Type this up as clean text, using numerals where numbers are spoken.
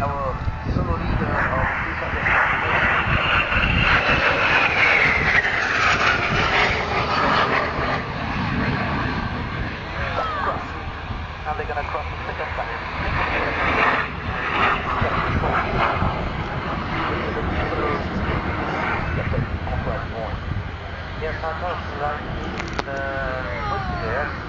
our solo leader of 2000 cross. Now they're gonna cross the second time. Yes, I know, right? What's there?